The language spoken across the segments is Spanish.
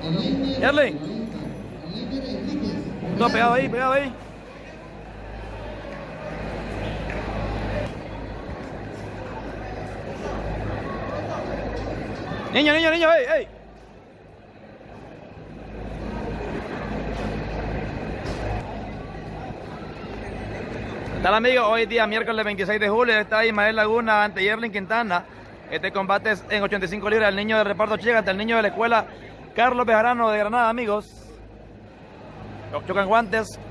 Yerling. No, pegado ahí, pegado ahí. Niño, niño, niño, ey, ey. ¿Qué tal, amigos? Hoy día miércoles 26 de julio está Ismael Laguna ante Yerling Quintana. Este combate es en 85 libras. El niño del reparto Chica ante el niño de la escuela Carlos Bejarano de Granada, amigos. Chocan guantes.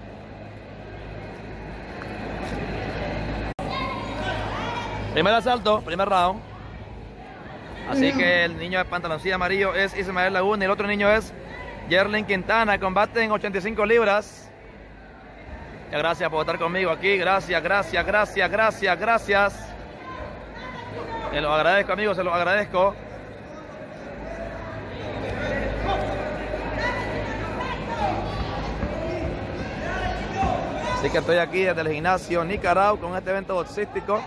Primer asalto, primer round. Así que el niño de pantaloncilla amarillo es Ismael Laguna y el otro niño es Yerling Quintana. Combate en 85 libras. Ya, gracias por estar conmigo aquí. Gracias, gracias, gracias, gracias, gracias. Se los agradezco, amigos, se los agradezco. Así que estoy aquí desde el gimnasio Nicaragua con este evento boxístico.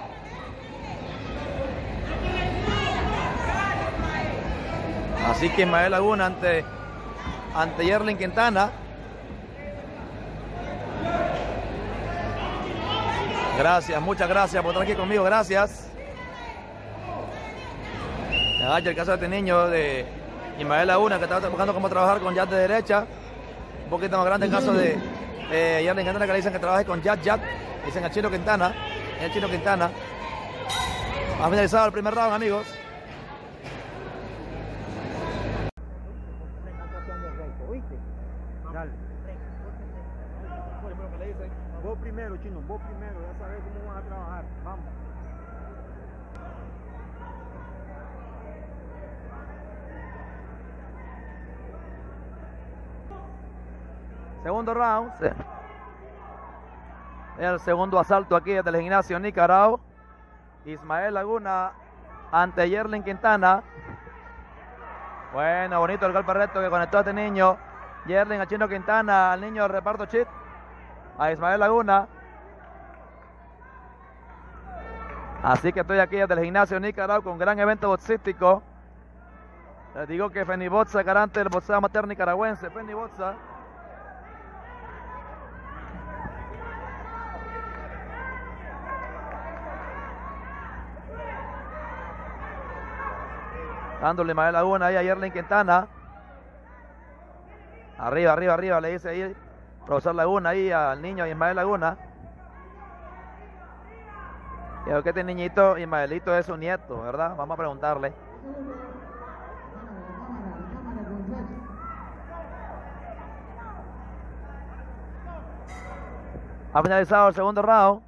Así que Ismael Laguna ante Yerling Quintana. Gracias, muchas gracias por estar aquí conmigo, gracias. Me agacha el caso de este niño de Ismael Laguna que está buscando cómo trabajar con jab de derecha. Un poquito más grande el caso de Yerling Quintana, que le dicen que trabaje con jab. Dicen a Chino Quintana. El Chino Quintana. Ha finalizado el primer round, amigos. Dale. Vos primero, Chino, vos primero, ya sabes cómo vas a trabajar. Vamos. Segundo round. Sí. El segundo asalto aquí desde el gimnasio Nicaragua. Ismael Laguna ante Yerling Quintana. Bueno, bonito el golpe recto que conectó a este niño. Yerling a Chino Quintana, al niño del reparto Chit, a Ismael Laguna. Así que estoy aquí desde el gimnasio Nicaragua con gran evento boxístico. Les digo que Fenibotza, garante del boxeo amateur nicaragüense. Fenibotza. Dándole Ismael Laguna ahí a Yerling Quintana. Arriba, arriba, arriba, le dice ahí profesor Laguna ahí al niño Ismael Laguna. Creo que este niñito Ismaelito es su nieto, ¿verdad? Vamos a preguntarle. Ha finalizado el segundo round.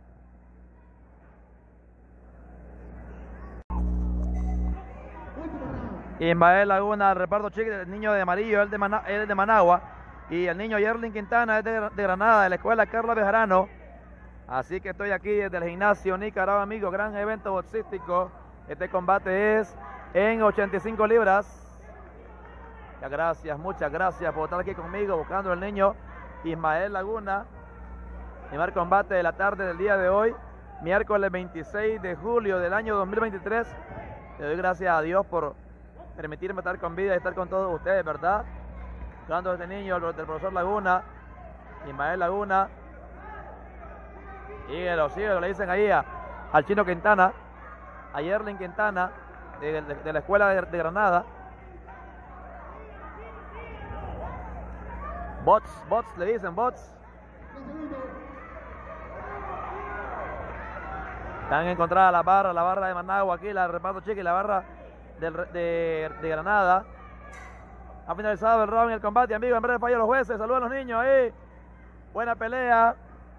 Ismael Laguna, el reparto chico, el niño de amarillo, él es de Managua. Y el niño Yerling Quintana es de Granada, de la escuela Carlos Bejarano. Así que estoy aquí desde el gimnasio Nicaragua, amigos. Gran evento boxístico. Este combate es en 85 libras. Muchas gracias, muchas gracias por estar aquí conmigo buscando al niño Ismael Laguna. Primer combate de la tarde del día de hoy, miércoles 26 de julio del año 2023. Le doy gracias a Dios por permitirme estar con vida y estar con todos ustedes, ¿verdad? Buscando a este niño del profesor Laguna, Ismael Laguna. Síguelo, le dicen ahí al Chino Quintana, a Yerling Quintana, de la escuela de Granada. Bots, le dicen, bots. Están encontradas la barra de Managua aquí, la de reparto chica y la barra de Granada. Ha finalizado el round y el combate, amigos. En breve fallo los jueces. Saludos a los niños ahí. Buena pelea.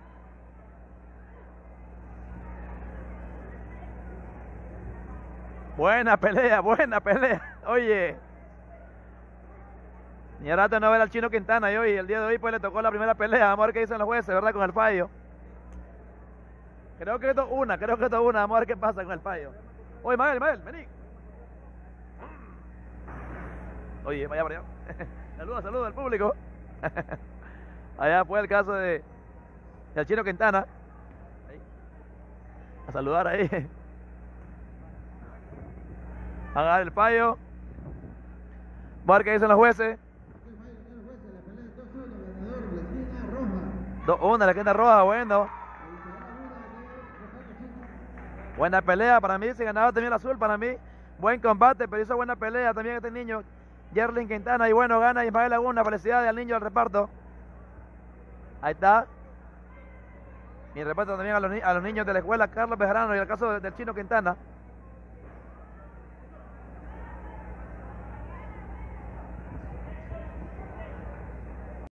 Buena pelea, buena pelea. Oye. Ni a rato no ver al Chino Quintana y hoy, el día de hoy pues le tocó la primera pelea. Vamos a ver qué dicen los jueces, ¿verdad? Con el fallo. Creo que esto es una. Vamos a ver qué pasa con el fallo. Oye, Mael, vení. Oye, vaya para allá. Saludos al público. Allá fue el caso del Chino Quintana. Ahí. A saludar ahí. A dar el fallo. Vamos a ver qué dicen los jueces. 2-1 la esquina roja, bueno. Buena pelea para mí, se ganaba también el azul para mí. Buen combate, pero hizo buena pelea también este niño, Yerlin Quintana. Y bueno, gana Ismael Laguna. Felicidades al niño del reparto. Ahí está. Mi respeto también a los niños de la escuela Carlos Bejarano y el caso del chino Quintana.